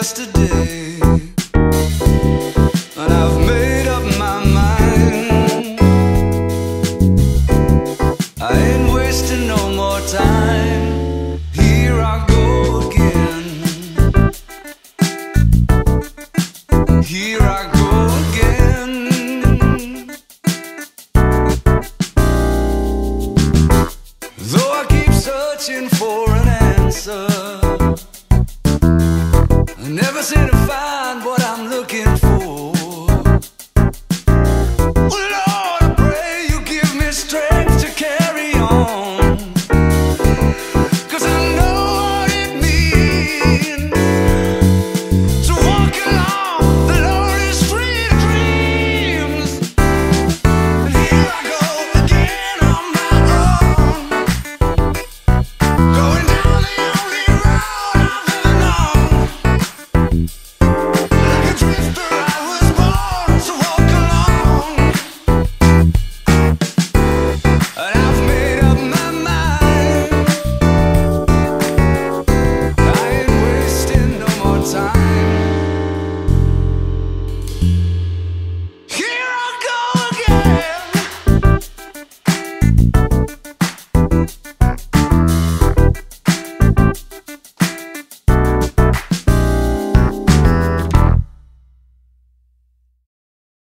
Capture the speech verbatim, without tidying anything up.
yesterday, and I've made up my mind. I ain't wasting no more time. Here I go again. Here I go again. Though I keep searching for an answer, I never seem to find